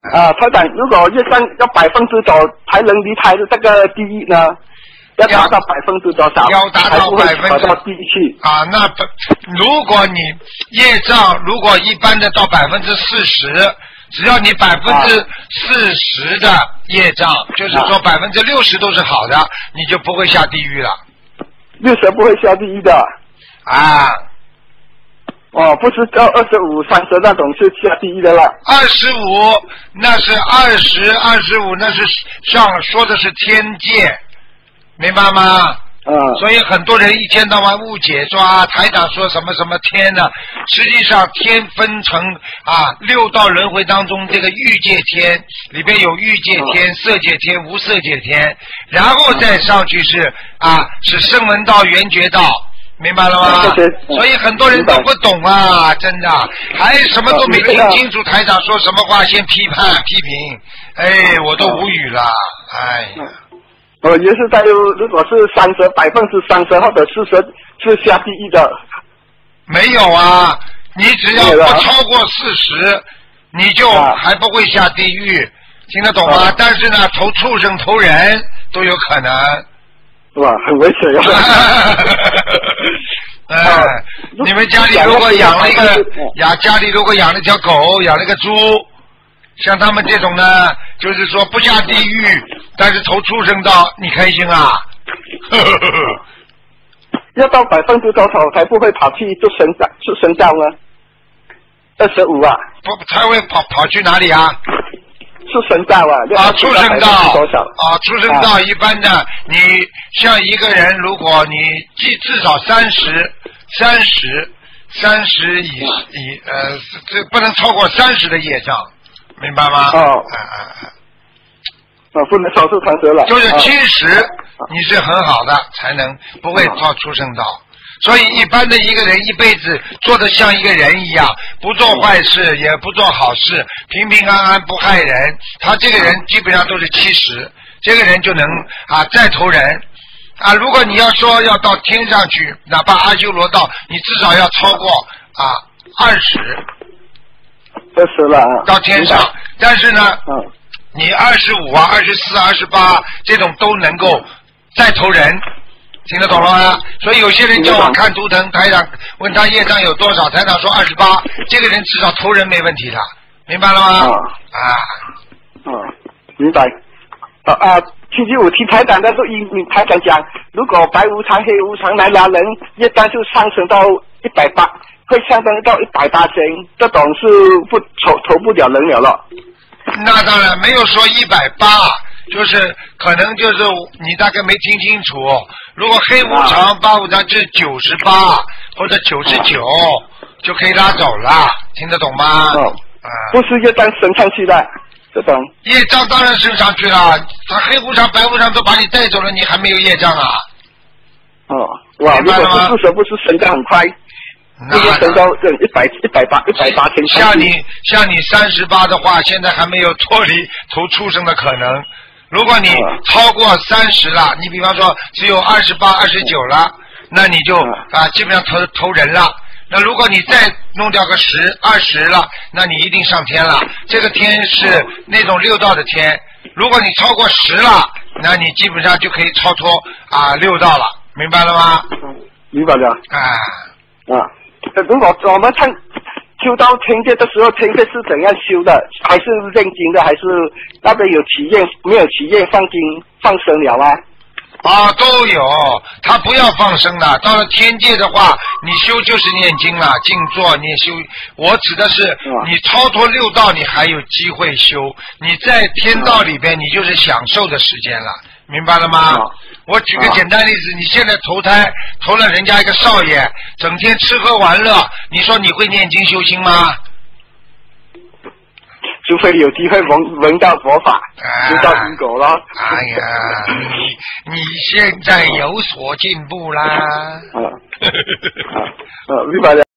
台长，如果业障要100%多才能离开这个地狱呢？要达到多少？ 要达到跑到地狱去啊？那如果你业障如果一般的到40%，只要你40%的业障，就是说60%都是好的，你就不会下地狱了。 60不会下地狱的。 啊。 不是到25、30那种是下地狱的了。 25那是25，那是上说的是天界，明白吗？所以很多人一天到晚误解说台长说什么什么天呢？实际上天分成6道轮回当中，这个欲界天里边有欲界天、色界天、无色界天，然后再上去是声闻道、缘觉道。明白了吗？所以很多人都不懂真的，还什么都没听清楚。台长说什么话，先批评，我都无语了， 也是在如果是30%或者40%是下地狱的。 没有你只要不超过40%，你就还不会下地狱，听得懂吗？但是呢，投畜生、投人都有可能。 哇，很危险你们家里如果养了一个家里如果养了一条狗，养了一个猪，像他们这种呢，就是说不下地狱，但是投畜生道，你开心啊？ 要到多少才不会跑去畜生道呢？25 不才会跑去哪里啊？ 畜生道畜生道畜生道一般的，你像一个人，如果你至少30这不能超过30的业障，明白吗？ 不能超出30了。 就是70，你是很好的，才能不会到畜生道。所以一般的一个人一辈子做得像一个人一样，不做坏事也不做好事，平平安安不害人，他这个人基本上都是70，这个人就能再投人如果你要说要到天上去，哪怕阿修罗道，你至少要超过20 了到天上，但是呢你25、24、28这种都能够再投人，听得懂了吗？所以有些人叫我看图腾，台长问他业障有多少，台长说28，这个人至少投人没问题的，明白了吗？ 明白。星期五听台长的录音，台长讲，如果白无常、黑无常来拿人，业障就上升到180，会上升到180，这种是投不了人了。 那当然没有说180，就是可能就是你大概没听清楚。如果黑无常、白无常是98或者99，就可以拉走了，听得懂吗？ 不是业障升上去的。这种业障当然升上去了，他黑无常、白无常都把你带走了，你还没有业障如果是不是升得很快？那个升到180， 像你38的话，现在还没有脱离投畜生的可能。如果你超过30了，你比方说只有28、29了，那你就基本上投人了。那如果你再弄掉个10、20了，那你一定上天了。这个天是那种6道的天，如果你超过10了，那你基本上就可以超脱6道了，明白了吗？ 明白了。如果我们看修到天界的时候，天界是怎样修的？还是认经的？还是那边有祈愿？没有祈愿放生了都有，他不要放生的。到了天界的话，你修就是念经了，静坐念修。我指的是你超脱6道，你还有机会修。你在天道里边，你就是享受的时间了，明白了吗？我举个简单例子，你现在投胎投了人家一个少爷，整天吃喝玩乐，你说你会念经修心吗？ 除非有机会闻到佛法，知道因果了。 你现在有所进步啦。 明白了。